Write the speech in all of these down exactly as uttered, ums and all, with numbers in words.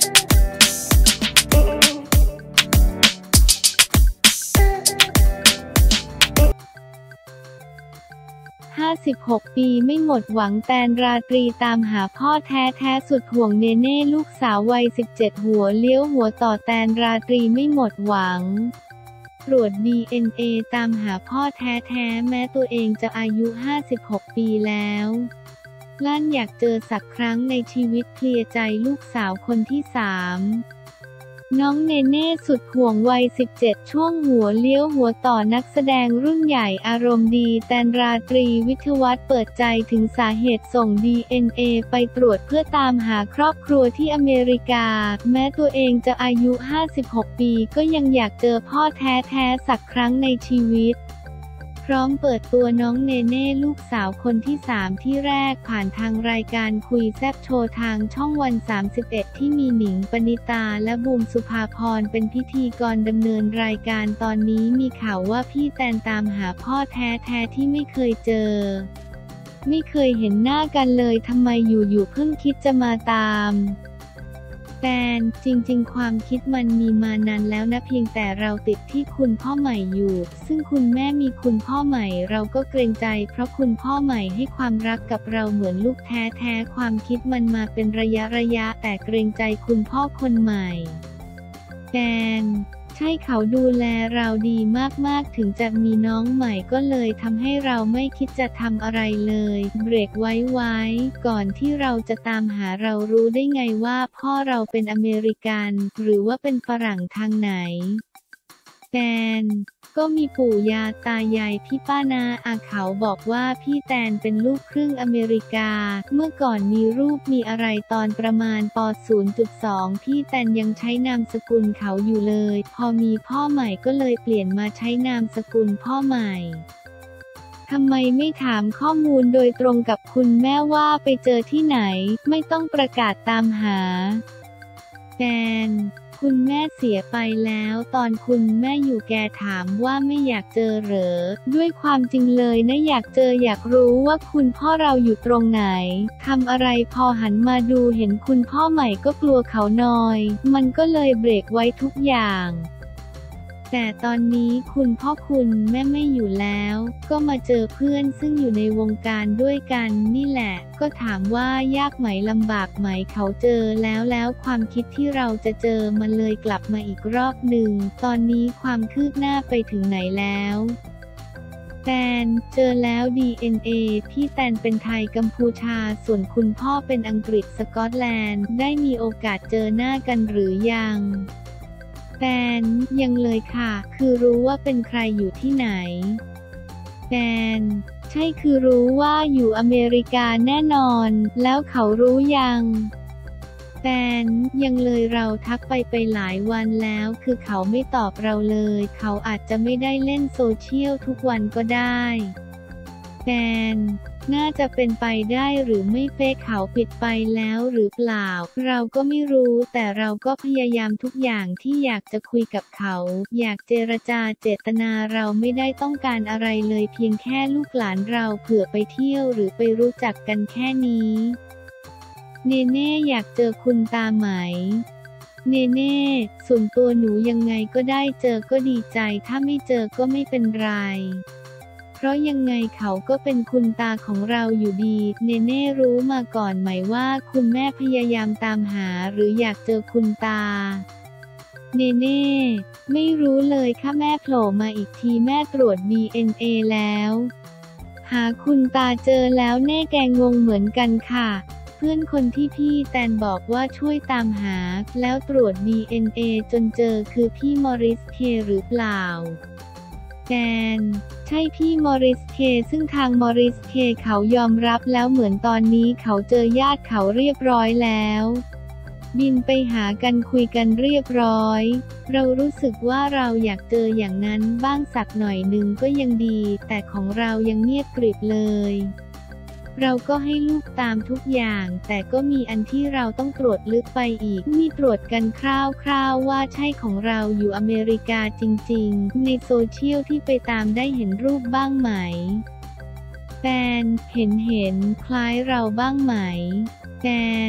ห้าสิบหก ปีไม่หมดหวังแตนราตรีตามหาพ่อแท้ๆสุดห่วงเนเน่ลูกสาววัยสิบเจ็ดหัวเลี้ยวหัวต่อแตนราตรีไม่หมดหวังตรวจ ดี เอ็น เอ ตามหาพ่อแท้ๆแม้ตัวเองจะอายุห้าสิบหกปีแล้วลั่นอยากเจอสักครั้งในชีวิตเคลียร์ใจลูกสาวคนที่สามน้องเนเน่สุดห่วงวัยสิบเจ็ดช่วงหัวเลี้ยวหัวต่อนักแสดงรุ่นใหญ่อารมณ์ดีแตนราตรีวิทยวัฒน์เปิดใจถึงสาเหตุส่ง ดี เอ็น เอ ไปตรวจเพื่อตามหาครอบครัวที่อเมริกาแม้ตัวเองจะอายุห้าสิบหกปีก็ยังอยากเจอพ่อแท้ๆสักครั้งในชีวิตพร้อมเปิดตัวน้องเนเน่ลูกสาวคนที่สามที่แรกผ่านทางรายการคุยแซ่บโชว์ทางช่องวันสามสิบเอ็ดที่มีหนิงปณิตาและบูมสุภาพรเป็นพิธีกรดำเนินรายการตอนนี้มีข่าวว่าพี่แตนตามหาพ่อแท้ๆที่ไม่เคยเจอไม่เคยเห็นหน้ากันเลยทำไมอยู่ๆเพิ่งคิดจะมาตามแตนจริงๆความคิดมันมีมานานแล้วนะเพียงแต่เราติดที่คุณพ่อใหม่อยู่ซึ่งคุณแม่มีคุณพ่อใหม่เราก็เกรงใจเพราะคุณพ่อใหม่ให้ความรักกับเราเหมือนลูกแท้ๆความคิดมันมาเป็นระยะระยะแต่เกรงใจคุณพ่อคนใหม่แตนใช่เขาดูแลเราดีมากๆถึงจะมีน้องใหม่ก็เลยทำให้เราไม่คิดจะทำอะไรเลยเบรกไว้ไว้ก่อนที่เราจะตามหาเรารู้ได้ไงว่าพ่อเราเป็นอเมริกันหรือว่าเป็นฝรั่งทางไหนแตนก็มีปู่ย่าตายายพี่ป้านาอาเขาบอกว่าพี่แตนเป็นลูกครึ่งอเมริกาเมื่อก่อนมีรูปมีอะไรตอนประมาณป ศูนย์จุดสอง พี่แตนยังใช้นามสกุลเขาอยู่เลยพอมีพ่อใหม่ก็เลยเปลี่ยนมาใช้นามสกุลพ่อใหม่ทำไมไม่ถามข้อมูลโดยตรงกับคุณแม่ว่าไปเจอที่ไหนไม่ต้องประกาศตามหาแตนคุณแม่เสียไปแล้วตอนคุณแม่อยู่แกถามว่าไม่อยากเจอเหรอด้วยความจริงเลยนะอยากเจออยากรู้ว่าคุณพ่อเราอยู่ตรงไหนทำอะไรพอหันมาดูเห็นคุณพ่อใหม่ก็กลัวเขาหน่อยมันก็เลยเบรกไว้ทุกอย่างแต่ตอนนี้คุณพ่อคุณแม่ไม่อยู่แล้วก็มาเจอเพื่อนซึ่งอยู่ในวงการด้วยกันนี่แหละก็ถามว่ายากไหมลำบากไหมเขาเจอแล้วแล้วความคิดที่เราจะเจอมันเลยกลับมาอีกรอบหนึ่งตอนนี้ความคืบหน้าไปถึงไหนแล้วแตนเจอแล้ว ดี เอ็น เอ พี่แตนเป็นไทยกัมพูชาส่วนคุณพ่อเป็นอังกฤษสกอตแลนด์ได้มีโอกาสเจอหน้ากันหรือยังแตนยังเลยค่ะคือรู้ว่าเป็นใครอยู่ที่ไหนแตนใช่คือรู้ว่าอยู่อเมริกาแน่นอนแล้วเขารู้ยังแตนยังเลยเราทักไปไปหลายวันแล้วคือเขาไม่ตอบเราเลยเขาอาจจะไม่ได้เล่นโซเชียลทุกวันก็ได้แตนน่าจะเป็นไปได้หรือไม่เฟซเขาปิดไปแล้วหรือเปล่าเราก็ไม่รู้แต่เราก็พยายามทุกอย่างที่อยากจะคุยกับเขาอยากเจรจาเจตนาเราไม่ได้ต้องการอะไรเลยเพียงแค่ลูกหลานเราเผื่อไปเที่ยวหรือไปรู้จักกันแค่นี้เนเน่อยากเจอคุณตาไหมเนเน่ส่วนตัวหนูยังไงก็ได้เจอก็ดีใจถ้าไม่เจอก็ไม่เป็นไรเพราะยังไงเขาก็เป็นคุณตาของเราอยู่ดีเนเน่รู้มาก่อนไหมว่าคุณแม่พยายามตามหาหรืออยากเจอคุณตาเนเน่ไม่รู้เลยค่ะแม่โผล่มาอีกทีแม่ตรวจ ดี เอ็น เอ แล้วหาคุณตาเจอแล้วแน่แกงงเหมือนกันค่ะเพื่อนคนที่พี่แตนบอกว่าช่วยตามหาแล้วตรวจ ดี เอ็น เอ จนเจอคือพี่มอริสเคหรือเปล่าแตนใช่พี่มอริสเคซึ่งทางมอริสเคเขายอมรับแล้วเหมือนตอนนี้เขาเจอญาติเขาเรียบร้อยแล้วบินไปหากันคุยกันเรียบร้อยเรารู้สึกว่าเราอยากเจออย่างนั้นบ้างสักหน่อยหนึ่งก็ยังดีแต่ของเรายังเงียบกริบเลยเราก็ให้ลูกตามทุกอย่างแต่ก็มีอันที่เราต้องตรวจลึกไปอีกมีตรวจกันคร่าวๆว่าใช่ของเราอยู่อเมริกาจริงๆในโซเชียลที่ไปตามได้เห็นรูปบ้างไหมแตนเห็นเห็นคล้ายเราบ้างไหมแตน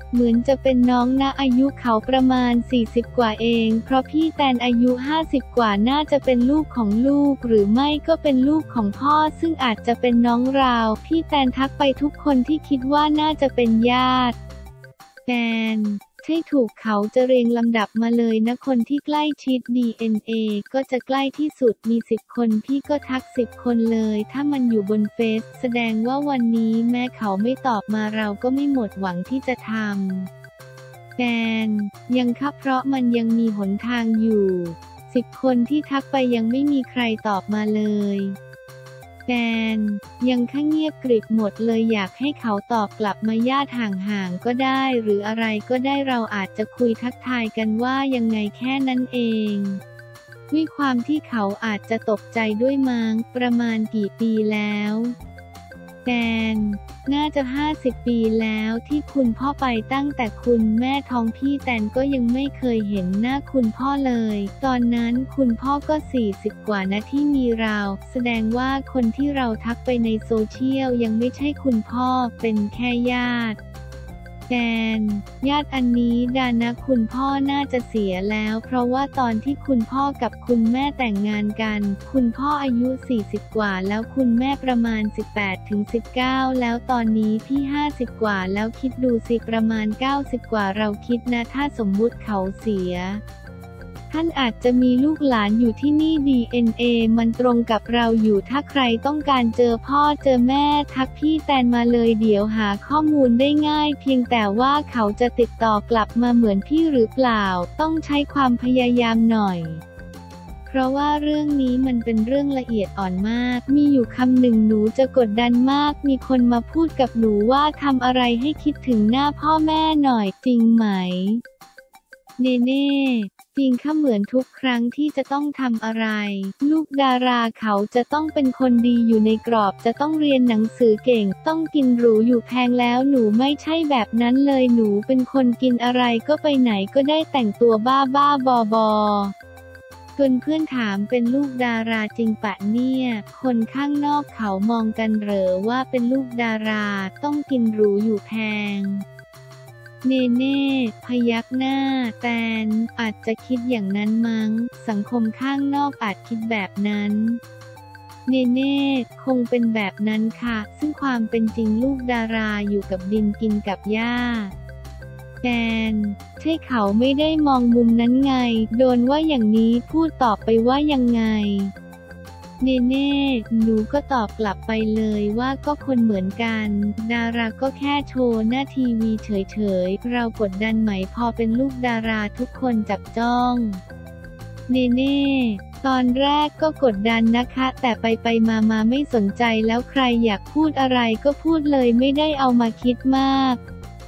เหมือนจะเป็นน้องนะอายุเขาประมาณสี่สิบกว่าเองเพราะพี่แตนอายุห้าสิบกว่าน่าจะเป็นลูกของลูกหรือไม่ก็เป็นลูกของพ่อซึ่งอาจจะเป็นน้องราวพี่แตนทักไปทุกคนที่คิดว่าน่าจะเป็นญาติแตนใช่ถูกเขาจะเรียงลำดับมาเลยนะคนที่ใกล้ชิด ดี เอ็น เอ ก็จะใกล้ที่สุดมีสิบคนพี่ก็ทักสิบคนเลยถ้ามันอยู่บนเฟซแสดงว่าวันนี้แม้เขาไม่ตอบมาเราก็ไม่หมดหวังที่จะทำแตนยังครับเพราะมันยังมีหนทางอยู่สิบคนที่ทักไปยังไม่มีใครตอบมาเลยแตนยังข้างเงียบกริบหมดเลยอยากให้เขาตอบกลับมาญาติห่างๆก็ได้หรืออะไรก็ได้เราอาจจะคุยทักทายกันว่ายังไงแค่นั้นเองด้วยความที่เขาอาจจะตกใจด้วยมั้งประมาณกี่ปีแล้วแตนน่าจะห้าสิบปีแล้วที่คุณพ่อไปตั้งแต่คุณแม่ท้องพี่แตนก็ยังไม่เคยเห็นหน้าคุณพ่อเลยตอนนั้นคุณพ่อก็สี่สิบกว่านะที่มีเราแสดงว่าคนที่เราทักไปในโซเชียลยังไม่ใช่คุณพ่อเป็นแค่ญาติแตนญาติอันนี้ดานะคุณพ่อน่าจะเสียแล้วเพราะว่าตอนที่คุณพ่อกับคุณแม่แต่งงานกันคุณพ่ออายุสี่สิบกว่าแล้วคุณแม่ประมาณสิบแปดถึงสิบเก้าแล้วตอนนี้พี่ห้าสิบกว่าแล้วคิดดูสิประมาณเก้าสิบกว่าเราคิดนะถ้าสมมุติเขาเสียท่านอาจจะมีลูกหลานอยู่ที่นี่ ดี เอ็น เอ มันตรงกับเราอยู่ถ้าใครต้องการเจอพ่อเจอแม่ทักพี่แตนมาเลยเดี๋ยวหาข้อมูลได้ง่ายเพียงแต่ว่าเขาจะติดต่อกลับมาเหมือนพี่หรือเปล่าต้องใช้ความพยายามหน่อยเพราะว่าเรื่องนี้มันเป็นเรื่องละเอียดอ่อนมากมีอยู่คำหนึ่งหนูจะกดดันมากมีคนมาพูดกับหนูว่าทำอะไรให้คิดถึงหน้าพ่อแม่หน่อยจริงไหมเนเน่จริงค่ะเหมือนทุกครั้งที่จะต้องทำอะไรลูกดาราเขาจะต้องเป็นคนดีอยู่ในกรอบจะต้องเรียนหนังสือเก่งต้องกินหรูอยู่แพงแล้วหนูไม่ใช่แบบนั้นเลยหนูเป็นคนกินอะไรก็ไปไหนก็ได้แต่งตัวบ้าบ้าบอบอจนเพื่อนถามเป็นลูกดาราจริงปะเนี่ยคนข้างนอกเขามองกันเหรอว่าเป็นลูกดาราต้องกินหรูอยู่แพงเนเน่พยักหน้าแตนอาจจะคิดอย่างนั้นมั้งสังคมข้างนอกอาจคิดแบบนั้นเนเน่คงเป็นแบบนั้นค่ะซึ่งความเป็นจริงลูกดาราอยู่กับดินกินกับหญ้าแตนใช่เขาไม่ได้มองมุมนั้นไงโดนว่าอย่างนี้พูดตอบไปว่ายังไงเนเน่หนูก็ตอบกลับไปเลยว่าก็คนเหมือนกันดาราก็แค่โชว์หน้าทีวีเฉยๆเรากดดันไหมพอเป็นลูกดาราทุกคนจับจ้องเนเน่ตอนแรกก็กดดันนะคะแต่ไปไปมามาไม่สนใจแล้วใครอยากพูดอะไรก็พูดเลยไม่ได้เอามาคิดมาก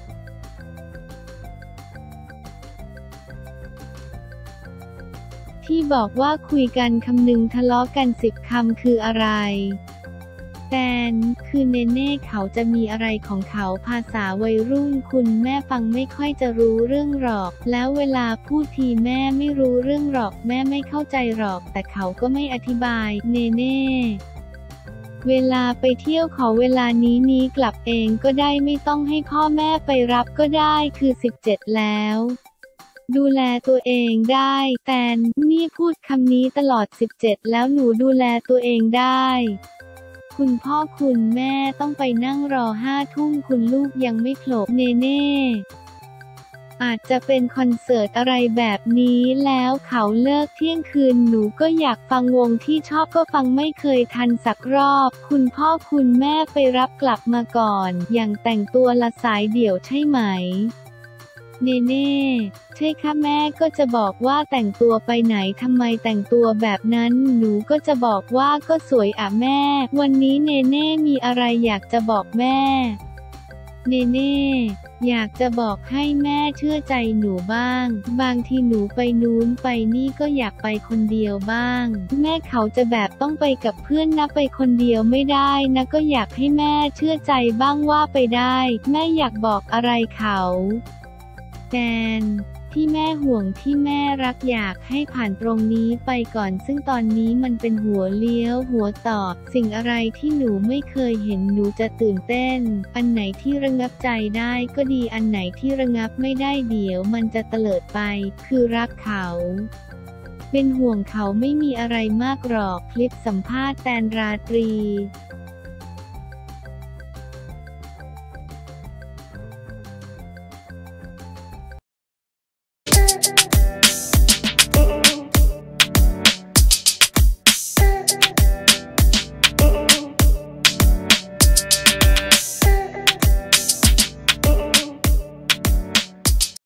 ที่บอกว่าคุยกันคำหนึ่งทะเลาะกันสิบคำคืออะไรแตนคือเนเน่เขาจะมีอะไรของเขาภาษาวัยรุ่นคุณแม่ฟังไม่ค่อยจะรู้เรื่องหรอกแล้วเวลาพูดทีแม่ไม่รู้เรื่องหรอกแม่ไม่เข้าใจหรอกแต่เขาก็ไม่อธิบายเนเน่เวลาไปเที่ยวขอเวลานี้นี้กลับเองก็ได้ไม่ต้องให้พ่อแม่ไปรับก็ได้คือสิบเจ็ดแล้วดูแลตัวเองได้แตนนี่พูดคำนี้ตลอดสิบเจ็ดแล้วหนูดูแลตัวเองได้คุณพ่อคุณแม่ต้องไปนั่งรอห้าทุ่มคุณลูกยังไม่โผล่เนเน่อาจจะเป็นคอนเสิร์ตอะไรแบบนี้แล้วเขาเลิกเที่ยงคืนหนูก็อยากฟังวงที่ชอบก็ฟังไม่เคยทันสักรอบคุณพ่อคุณแม่ไปรับกลับมาก่อนอย่างแต่งตัวละสายเดี่ยวใช่ไหมเนเน่ใช่ค่ะแม่ก็จะบอกว่าแต่งตัวไปไหนทำไมแต่งตัวแบบนั้นหนูก็จะบอกว่าก็สวยอ่ะแม่วันนี้เนเน่มีอะไรอยากจะบอกแม่เนเน่อยากจะบอกให้แม่เชื่อใจหนูบ้างบางทีหนูไปนู้นไปนี่ก็อยากไปคนเดียวบ้างแม่เขาจะแบบต้องไปกับเพื่อนนะไปคนเดียวไม่ได้นะก็อยากให้แม่เชื่อใจบ้างว่าไปได้แม่อยากบอกอะไรเขาแตนที่แม่ห่วงที่แม่รักอยากให้ผ่านตรงนี้ไปก่อนซึ่งตอนนี้มันเป็นหัวเลี้ยวหัวต่อสิ่งอะไรที่หนูไม่เคยเห็นหนูจะตื่นเต้นอันไหนที่ระงับใจได้ก็ดีอันไหนที่ระงับไม่ได้เดี๋ยวมันจะเตลิดไปคือรักเขาเป็นห่วงเขาไม่มีอะไรมากหรอกคลิปสัมภาษณ์แตนราตรี